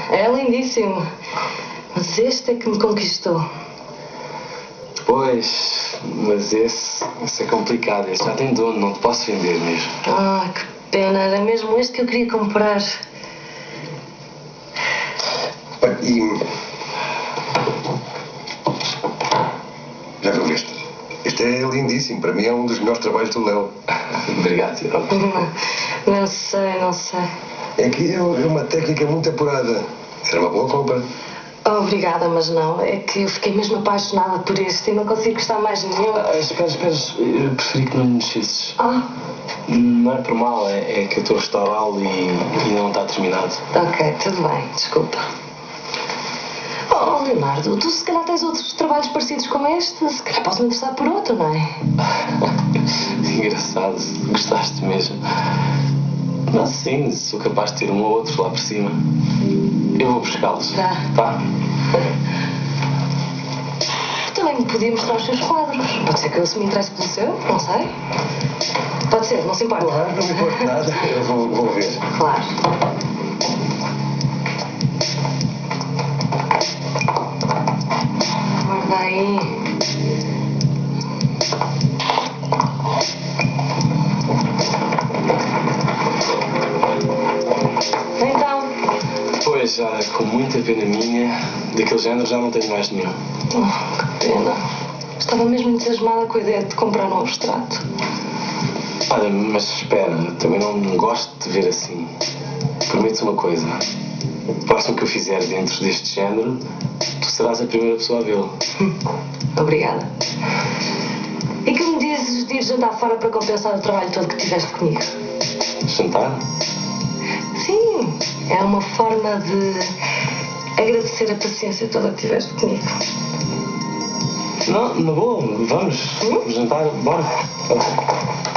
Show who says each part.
Speaker 1: É lindíssimo. Mas este é que me conquistou.
Speaker 2: Pois, mas esse é complicado. Esse já tem dono, não te posso vender mesmo.
Speaker 1: Ah, que pena. Era mesmo este que eu queria comprar.
Speaker 3: Olha, e... já viu este? Este é lindíssimo. Para mim é um dos melhores trabalhos do Léo.
Speaker 2: Obrigado, Tio.
Speaker 1: Não sei.
Speaker 3: É que é uma técnica muito apurada. Era uma boa compra.
Speaker 1: Obrigada, mas não. É que eu fiquei mesmo apaixonada por este e não consigo gostar mais de nenhum.
Speaker 2: Espera. Eu preferi que não me mexesses.
Speaker 1: Ah,
Speaker 2: Não é por mal, é que eu estou a restaurá-lo e ainda não está terminado.
Speaker 1: ok, tudo bem. Desculpa. Oh, Leonardo, tu se calhar tens outros trabalhos parecidos com este. Se calhar podes me interessar por outro, não é?
Speaker 2: Engraçado, gostaste mesmo. Não, sim, sou capaz de ter um ou outro lá por cima. Eu vou buscá-los.
Speaker 1: Tá. Também me podia mostrar os seus quadros. Pode ser que eu se me interesse pelo seu, não sei. Pode ser, não se importa.
Speaker 3: Claro, não me importa nada. Eu vou ver.
Speaker 1: Claro. Guarda aí. Então.
Speaker 2: Pois, já com muita pena minha, daquele género já não tenho mais nenhum.
Speaker 1: Oh, que pena. Estava mesmo entusiasmada com a ideia de comprar um abstrato.
Speaker 2: Olha, mas espera, também não gosto de ver assim. Prometo uma coisa. O próximo que eu fizer dentro deste género, tu serás a primeira pessoa a vê-lo.
Speaker 1: Obrigada. E que me dizes de ir jantar fora para compensar o trabalho todo que tiveste comigo?
Speaker 2: Jantar?
Speaker 1: Sim, é uma forma de agradecer a paciência toda que tiveste comigo.
Speaker 2: Não, na boa, vamos. Vamos jantar, bora.